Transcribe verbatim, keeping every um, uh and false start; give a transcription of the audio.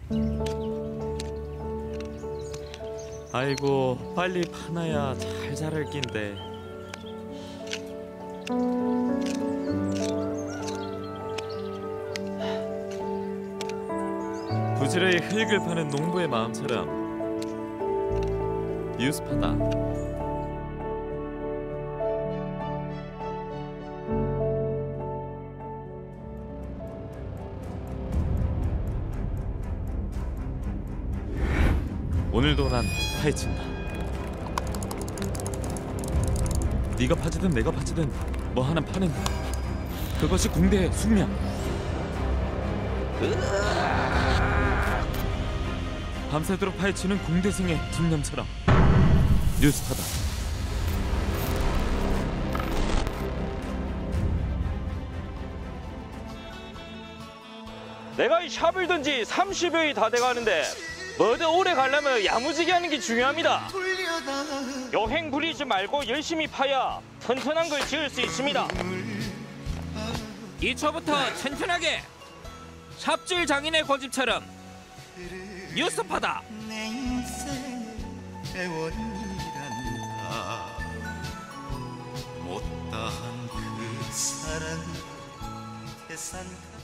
아이고 빨리 파놔야 잘 자랄 낀데. 부지런히 흙을 파는 농부의 마음처럼 유스파다. 오늘도 난 파헤친다. 네가 파지든 내가 파지든 뭐 하나 파는 그것이 궁대의 숙명. 밤새도록 파헤치는 궁대생의 집념처럼 뉴스타다. 내가 이 샵을 든 지 삼십여일이 다 돼가는데 뭐든 오래 가려면 야무지게 하는 게 중요합니다. 여행 부리지 말고 열심히 파야 튼튼한 걸 지을 수 있습니다. 이 초부터 튼튼하게 삽질 장인의 고집처럼 뉴스파다. 내 인생의 원이란다. 못다한 그 사랑 태산